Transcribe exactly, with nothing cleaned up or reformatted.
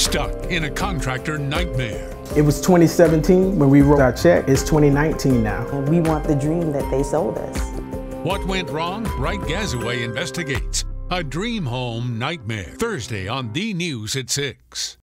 stuck in a contractor nightmare. It was twenty seventeen when we wrote our check. It's twenty nineteen now. And we want the dream that they sold us. What went wrong? Wright Gazaway investigates. A dream home nightmare. Thursday on The News at six.